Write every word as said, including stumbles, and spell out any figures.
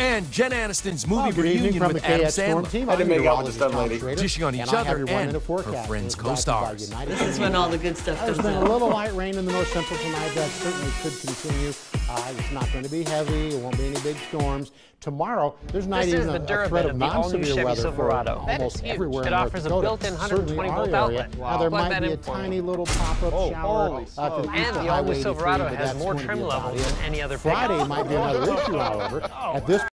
And Jen Aniston's Well, movie good evening reunion from with the K Adam X Storm Sandler. team. I didn't I'm make out with meteorologist the dumb Tom lady. Schrader, Dishing on and each I have other your one and minute her forecast. friends It's brought to you by co-stars. United This is when all the good stuff There's comes been out. a little light rain in the north central tonight. That certainly could continue. Uh, it's not going to be heavy. It won't be any big storms. Tomorrow, there's not This even is a, the a threat Durabit of of the all-new non-severe Chevy weather for Silverado. That almost is huge. everywhere It in North offers a Dakota. built-in Certainly one hundred twenty our volt area. outlet. Now, there Plug might that be in a for me. tiny little pop-up Oh, shower holy uh, to the smokes. east And of the all-new Highway eighty-three, Silverado but has that's more going to trim be about levels it. than any other Friday pickup. might be another issue, however. At this